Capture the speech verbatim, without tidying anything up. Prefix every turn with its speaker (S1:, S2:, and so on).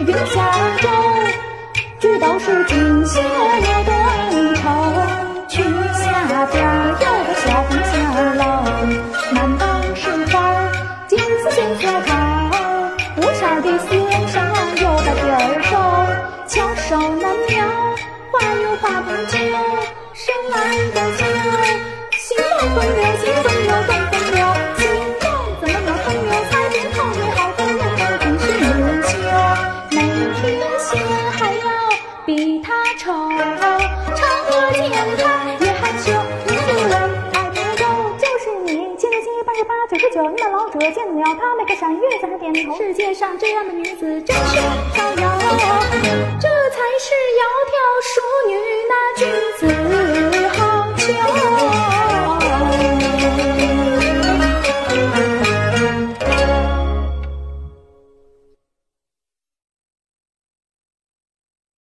S1: 月下舟，举刀是锦绣了断愁。曲下边有个小红线楼，满当是花金丝线锁头。五弦的弦上有个底儿手，巧手难描，花有花不久，生来的秀。心动风流，心风流，动风流，心动怎么有风流？彩蝶好对好风流，真是女人秀。每天线还要比他丑，嫦娥见他也害羞。女主人爱不够，就是你，七十七八十八九十九，那老者见了他那个闪月在他点头。世界上这样的女子真是少有，这才是窈窕淑女那句。